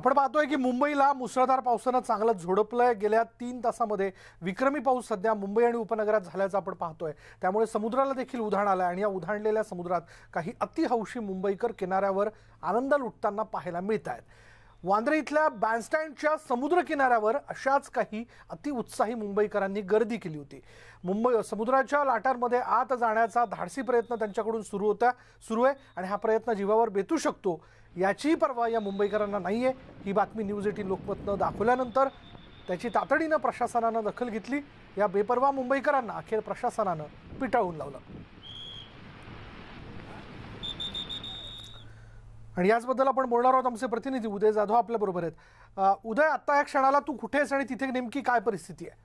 आपण पाहतोय की मुंबईला मुसळधार पावसानं चांगलं झोडपलंय। गेल्या 3 तासांमध्ये विक्रमी पाऊस सध्या मुंबई आणि उपनगरात झाल्याचं आपण पाहतोय। त्यामुळे समुद्राला देखील उधाण आलंय आणि या उधाणलेल्या समुद्रात काही अतिहौशी मुंबईकर किनाऱ्यावर आनंद लुटताना पाहायला मिळतायत। वांद्रे इथल्या बँडस्टँडच्या समुद्र किनाऱ्यावर अशाच काही अतिउत्साही मुंबईकरांनी गर्दी केली होती। मुंबई समुद्राच्या लाटांमध्ये आत जाण्याचा धाडसी प्रयत्न त्यांच्याकडून सुरू आहे आणि हा प्रयत्न जीवावर बेतू शकतो याची पर्वा या मुंबईकरांना नाहीये। ही बातमी न्यूज 18 लोकमतनं दाखवल्यानंतर त्याची तातडीनं प्रशासनानं दखल घेतली। या बेपर्वा मुंबईकरांना अखेर प्रशासनानं पिटाळून लावलं आणि याचबद्दल आपण बोलणार आहोत। आमचे प्रतिनिधी उदय जाधव आपल्या बरोबर आहेत। उदय, आता या क्षणाला तू कुठे आहेस आणि तिथे नेमकी काय परिस्थिती आहे?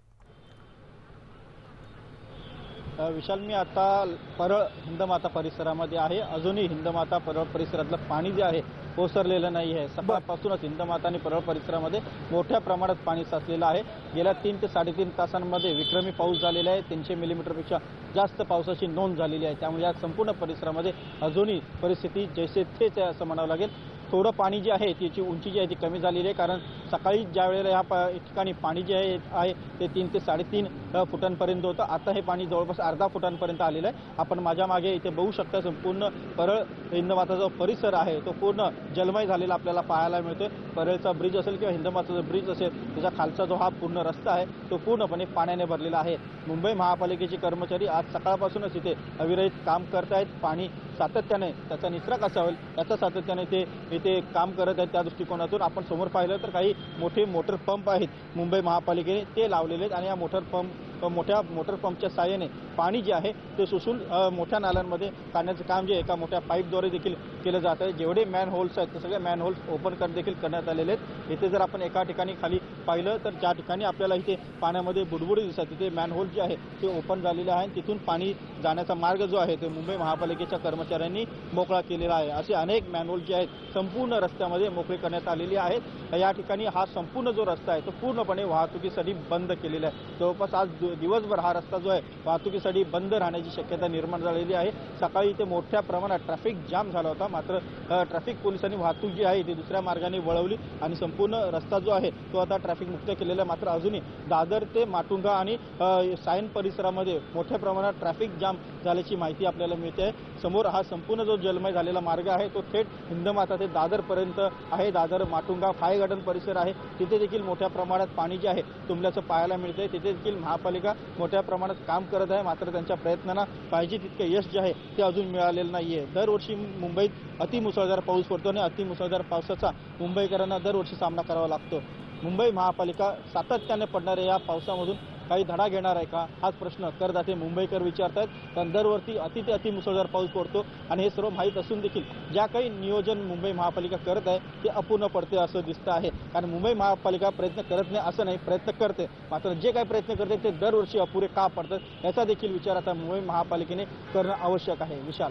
विशाल, मी आता परळ हिंदमाता परिसरामध्ये आहे। अजूनही हिंदमाता परळ परिसरातलं पाणी जे आहे ओसरलेलं नाही आहे। सकाळपासूनच हिंदमाता आणि परळ परिसरामध्ये मोठ्या प्रमाणात पाणी साचलेलं आहे। गेल्या 3 ते 3.5 तासांमध्ये विक्रमी पाऊस झालेला आहे। 300 मिलीमीटरपेक्षा जास्त पावसाची नोंद झालेली आहे। त्यामुळे या संपूर्ण परिसरामध्ये अजूनही परिस्थिती जैसे थेच आहे असं म्हणावं लागेल। थोडं पाणी जे आहे त्याची उंची जी आहे ती कमी झालेली आहे, कारण सकाळी ज्या वेळेला या ठिकाणी पाणी जे आहे ते 3 ते 3.5 फुटांपर्यंत होतं। आता हे पाणी जवळपास अर्धा फुटांपर्यंत आलेलं आहे। आपण माझ्या मागे इथे बघू शकता, संपूर्ण परळ हिंदमाता जो परिसर आहे तो पूर्ण जलमय झालेला आपल्याला पाहायला मिळतोय। परळचा ब्रिज असेल किंवा हिंदमाताचा ब्रिज असेल, त्याचा खालचा जो हा पूर्ण रस्ता आहे तो पूर्णपणे पाण्याने भरलेला आहे। मुंबई महापालिकेचे कर्मचारी आज सकाळपासूनच इथे अविरहित काम करत आहेत। पाणी सातत्याने त्याचा निचरा कसा होईल याचा सातत्याने ते इथे काम करत आहेत। त्या दृष्टिकोनातून आपण समोर पाहिलं तर काही मोठे मोटर पंप आहेत मुंबई महापालिकेने ते लावलेले आहेत आणि या मोठ्या मोटर पंपच्या साहाय्याने पाणी जे आहे ते सुसून मोठ्या नाल्यांमध्ये काढण्याचं काम जे एका मोठ्या पाईपद्वारे देखील केलं जात आहे। जेवढे मॅन होल्स आहेत ते सगळे मॅन होल्स ओपन देखील करण्यात आलेले आहेत। इथे जर आपण एका ठिकाणी खाली पाहिलं तर ज्या ठिकाणी आपल्याला इथे पाण्यामध्ये बुडबुडी दिसतात तिथे मॅन होल जे आहे ते ओपन झालेले आहे। तिथून पाणी जाण्याचा मार्ग जो आहे ते मुंबई महापालिकेच्या कर्मचाऱ्यांनी मोकळा केलेला आहे। असे अनेक मॅन होल जे आहेत संपूर्ण रस्त्यामध्ये मोकळे करण्यात आलेले आहेत। या ठिकाणी हा संपूर्ण जो रस्ता आहे तो पूर्णपणे वाहतुकीसाठी बंद केलेला आहे। जवळपास आज दिवसभर हा रस्ता जो आहे वाहतुकीसाठी बंद राहण्याची शक्यता निर्माण झालेली आहे। सकाळी इथे मोठ्या प्रमाणात ट्रॅफिक जाम झाला होता, मात्र ट्रॅफिक पोलिसांनी वाहतूक जी आहे ती दुसऱ्या मार्गाने वळवली आणि संपूर्ण रस्ता जो आहे तो आता ट्रॅफिक मुक्त केलेला आहे। मात्र अजूनही दादर ते माटुंगा आणि सायन परिसरामध्ये मोठ्या प्रमाणात ट्रॅफिक जाम झाल्याची माहिती आपल्याला मिळते आहे। समोर हा संपूर्ण जो जलमय झालेला मार्ग आहे तो थेट हिंदमाता ते दादरपर्यंत आहे। दादर माटुंगा फाय गार्डन परिसर आहे, तिथे देखील मोठ्या प्रमाणात पाणी जे आहे तुंबल्याचं पाहायला मिळतंय। तिथे देखील महापालिका मोठ्या प्रमाणात काम करत आहे, मात्र त्यांच्या प्रयत्नांना पाहिजे तितके यश जे आहे ते अजून मिळालेलं नाहीये। दरवर्षी मुंबईत अतिमुसळधार पाऊस पडतो आणि अतिमुसळधार पावसाचा मुंबईकरांना दरवर्षी सामना करावा लागतो। मुंबई महापालिका सातत्याने पडणाऱ्या या पावसामधून काही धडा घेणार आहे का हाच प्रश्न करदाते मुंबईकर विचारतात। कारण दरवर्षी अतिमुसळधार पाऊस पडतो आणि हे सर्व माहीत असून देखील ज्या काही नियोजन मुंबई महापालिका करत आहे ते अपूर्ण पडते असं दिसतं आहे। कारण मुंबई महापालिका प्रयत्न करत नाही असं नाही, प्रयत्न करते, मात्र जे काही प्रयत्न करते ते दरवर्षी अपुरे का पडतात याचा देखील विचार आता मुंबई महापालिकेने करणं आवश्यक आहे। विशाल,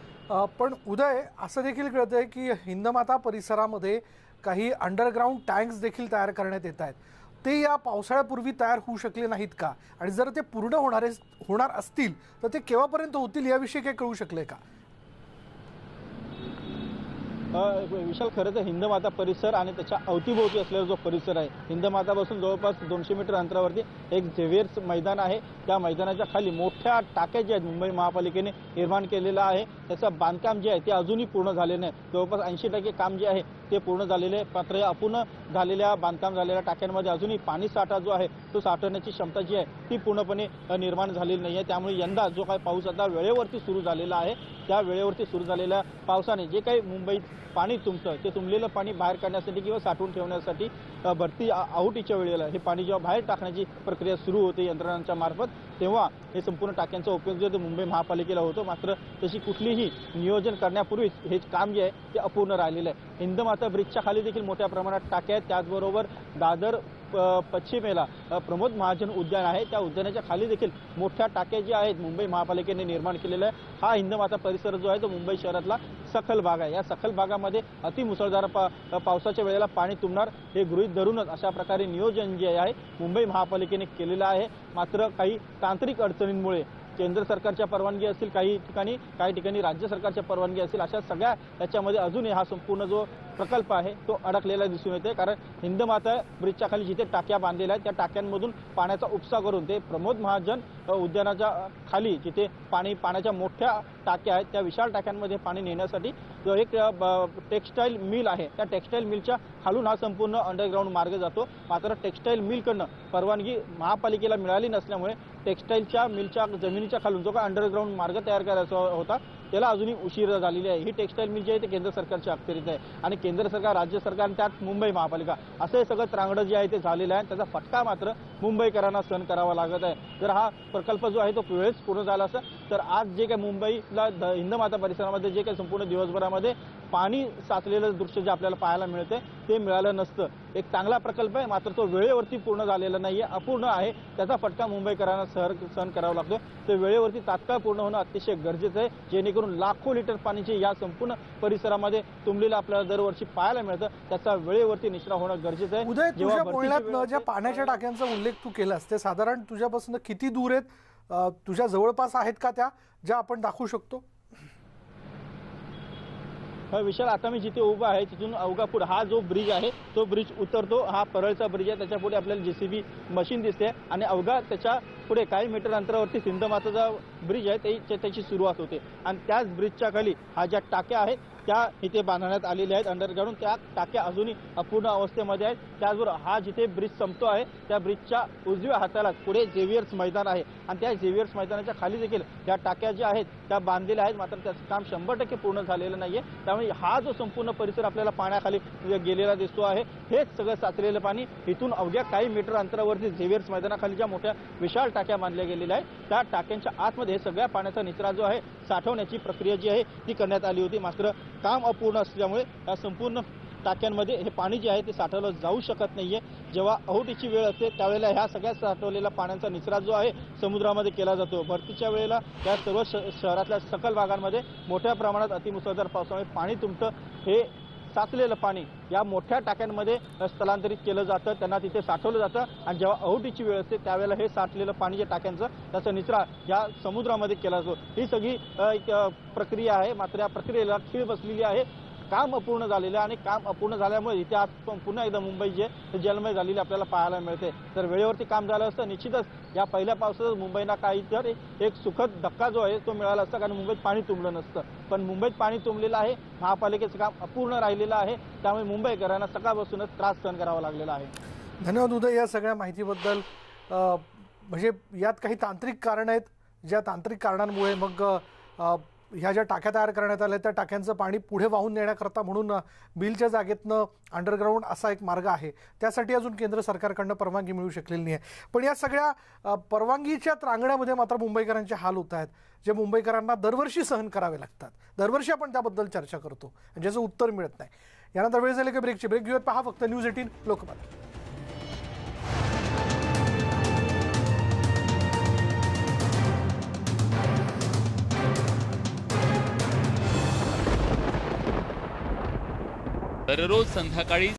पण उदय, असं देखील कळतंय की हिंदमाता परिसरामध्ये काही अंडरग्राऊंड टँक्स देखील तयार करण्यात येत आहेत। ते या पावसाळ्यापूर्वी तयार होऊ शकले नाहीत का? आणि जर ते पूर्ण होणार असतील तर ते केव्हापर्यंत होतील याविषयी काही कळू शकले का? विशाल, खरं तर हिंदमाता परिसर आणि त्याच्या अवतीभोवती असलेला जो परिसर आहे, हिंदमातापासून जवळपास 200 मीटर अंतरावरती एक झेवियर्स मैदान आहे। त्या मैदानाच्या खाली मोठ्या टाक्या ज्या आहेत मुंबई महापालिकेने निर्माण केलेलं आहे, त्याचं बांधकाम जे आहे ते अजूनही पूर्ण झाले नाही। जवळपास 80% काम जे आहे ते पूर्ण झालेले आहे, मात्र या अपूर्ण झालेल्या बांधकाम झालेल्या टाक्यांमध्ये अजूनही पाणी साठा जो आहे तो साठवण्याची क्षमता जी आहे ती पूर्णपणे निर्माण झालेली नाही आहे। त्यामुळे यंदा जो काही पाऊस आता वेळेवरती सुरू झालेला आहे त्या वेळेवरती सुरू झालेल्या पावसाने जे काही मुंबईत पाणी तुंबतं ते तुंबलेलं पाणी बाहेर काढण्यासाठी किंवा साठवून ठेवण्यासाठी भरती आउटीच्या वेळेला हे पाणी जेव्हा बाहेर टाकण्याची प्रक्रिया सुरू होते यंत्रणांच्या मार्फत, तेव्हा हे संपूर्ण टाक्यांचा उपयोग जो मुंबई महापालिकेला होतो, मात्र तशी कुठलीही नियोजन करण्यापूर्वीच हे काम जे आहे ते अपूर्ण राहिलेलं आहे। हिंदमाता ब्रिजच्या खाली देखील मोठ्या प्रमाणात टाक्या आहेत। त्याचबरोबर दादर पश्चिमेला प्रमोद महाजन उद्यान आहे, त्या उद्यानाच्या खाली देखील मोठ्या टाक्या ज्या आहेत मुंबई महापालिकेने निर्माण केलेला आहे। हा हिंदमाता परिसर जो आहे तो मुंबई शहरातला सखल भाग आहे। या सखल भागामध्ये अतिमुसळधार पावसाच्या वेळेला पाणी तुंबणार हे गृहीत धरूनच अशा प्रकारे नियोजन जे आहे मुंबई महापालिकेने केलेलं आहे। मात्र काही तांत्रिक अडचणींमुळे केंद्र सरकारच्या परवानगी असतील, काही ठिकाणी राज्य सरकारच्या परवानगी असतील, अशा सगळ्या याच्यामध्ये अजूनही हा संपूर्ण जो प्रकल्प आहे तो अडकलेला दिसून येते। कारण हिंदमाता ब्रिजच्या खाली जिथे टाक्या बांधलेल्या आहेत त्या टाक्यांमधून पाण्याचा उपसा करून ते प्रमोद महाजन उद्यानाच्या खाली जिथे पाण्याच्या मोठ्या टाक्या आहेत त्या विशाल टाक्यांमध्ये पाणी नेण्यासाठी जो एक टेक्स्टाईल मिल आहे त्या टेक्स्टाईल मिलच्या खालून हा संपूर्ण अंडरग्राऊंड मार्ग जातो। मात्र टेक्स्टाईल मिलकडनं परवानगी महापालिकेला मिळाली नसल्यामुळे टेक्स्टाईलच्या मिलच्या जमिनीच्या खालून जो का अंडरग्राऊंड मार्ग तयार करायचा होता त्याला अजूनही उशीर झालेली आहे। ही टेक्स्टाईल मिल जी आहे ते केंद्र सरकारच्या अखत्यारीत आहे आणि केंद्र सरकार, राज्य सरकार आणि त्यात मुंबई महापालिका असं सगळं त्रांगडं जे आहे ते झालेलं आहे। त्याचा फटका मात्र मुंबईकरांना सहन करावा लागत आहे। जर हा प्रकल्प जो आहे तो वेळेस पूर्ण झाला असता तर आज जे काही मुंबईला हिंदमाता परिसरामध्ये जे काही संपूर्ण दिवसभरामध्ये पाणी साचलेलं दृश्य जे आपल्याला पाहायला मिळते ते मिळालं नसतं। एक चांगला प्रकल्प आहे मात्र तो वेळेवरती पूर्ण झालेला नाहीये, अपूर्ण आहे। त्याचा फटका मुंबईकरांना सहन करावा लागतो। ते वेळेवरती तात्काळ पूर्ण होणं अतिशय गरजेचं आहे, जेणेकरून लाखो लिटर पाण्याचे या संपूर्ण परिसरामध्ये तुंबलेलं आपल्याला दरवर्षी पाहायला मिळतं त्याचा वेळेवरती निचरा होणं गरजेचं आहे। उदय, तुझ्या बोलण्यात ज्या पाण्याच्या टाक्यांचा उल्लेख तू केलास ते साधारण तुझ्यापासून किती दूर आहेत, तुझ्या जवळपास आहेत का त्या ज्या आपण दाखवू शकतो? विशाल, आता मी जिथे उभा आहे तिथून अवघा पुढे हा जो ब्रिज आहे तो ब्रिज उतरतो, हा परळचा ब्रिज आहे। त्याच्या पुढे आपल्याला JCB मशीन दिसते आणि अवघा त्याच्या पुढे काही मीटर अंतरावरती हिंदमाताचा ब्रिज आहे त्याची सुरुवात होते आणि त्याच ब्रिजच्या खाली हा ज्या टाक्या आहेत त्या इथे बांधण्यात आलेल्या आहेत अंडरग्राऊंड। त्या टाक्या अजूनही अपूर्ण अवस्थेमध्ये आहेत। त्याचबरोबर हा जिथे ब्रिज संपतो आहे त्या ब्रिजच्या उजव्या हाताला पुढे झेवियर्स मैदान आहे आणि त्या झेवियर्स मैदानाच्या खाली देखील या टाक्या ज्या आहेत त्या बांधलेल्या आहेत, मात्र त्याचं काम 100% पूर्ण झालेलं नाहीये। त्यामुळे हा जो संपूर्ण परिसर आपल्याला पाण्याखाली गेलेला दिसतो आहे हेच सगळं साचलेलं पाणी इथून अवघ्या काही मीटर अंतरावरती झेवियर्स मैदानाखाली ज्या मोठ्या विशाल टाक्या बांधल्या गेलेल्या आहेत त्या टाक्यांच्या आतमध्ये सगळ्या पाण्याचा निचरा जो आहे साठवण्याची प्रक्रिया जी आहे ती करण्यात आली होती। मात्र काम अपूर्ण असल्यामुळे या संपूर्ण टाक्यांमध्ये हे पाणी जे आहे ते साठवलं जाऊ शकत नाहीये। जेव्हा अहोटीची वेळ असते त्यावेळेला ह्या सगळ्या साठवलेल्या पाण्याचा निचरा जो आहे समुद्रामध्ये केला जातो। भरतीच्या वेळेला या सर्व शहरातल्या सकल भागांमध्ये मोठ्या प्रमाणात अतिमुसळधार पावसामुळे पाणी तुंबतं। हे साचलेलं पाणी या मोठ्या टाक्यांमध्ये स्थलांतरित केलं जातं, त्यांना तिथे साठवलं जातं आणि जेव्हा अहोटीची वेळ असते त्यावेळेला हे साठलेलं पाणी जे टाक्यांचं त्याचा निचरा या समुद्रामध्ये केला जातो। ही सगळी एक प्रक्रिया आहे, मात्र या प्रक्रियेला खीळ बसलेली आहे। काम अपूर्ण झालेलं आहे आणि काम अपूर्ण झाल्यामुळे इथे आज पुन्हा एकदा मुंबई जे जलमय झालेली आपल्याला पाहायला मिळते। तर वेळेवरती काम झालं असतं निश्चितच या पहिल्या पावसात मुंबईला काहीतरी एक सुखद धक्का जो आहे तो मिळाला असता, कारण मुंबईत पाणी तुंबलं नसतं। पण मुंबईत पाणी तुंबलेलं आहे, महापालिकेचं काम अपूर्ण राहिलेलं आहे, त्यामुळे मुंबईकरांना सकाळपासूनच त्रास सहन करावा लागलेला आहे। धन्यवाद उदय या सगळ्या माहितीबद्दल। म्हणजे यात काही तांत्रिक कारण आहेत, ज्या तांत्रिक कारणांमुळे मग ह्या ज्या टाक्या तयार करण्यात आल्या त्या टाक्यांचं पाणी पुढे वाहून नेण्याकरता म्हणून बिलच्या जागेतनं अंडरग्राऊंड असा एक मार्ग आहे, त्यासाठी अजून केंद्र सरकारकडनं परवानगी मिळू शकलेली नाही आहे। पण या सगळ्या परवानगीच्या त्रांगण्यामध्ये मात्र मुंबईकरांचे हाल होत आहेत, जे मुंबईकरांना दरवर्षी सहन करावे लागतात। दरवर्षी आपण त्याबद्दल चर्चा करतो, ज्याचं उत्तर मिळत नाही। यानंतर वेळ झाली की ब्रेक घेऊयात। पहा फक्त न्यूज 18 लोकमत। दररोज संध्याकाळी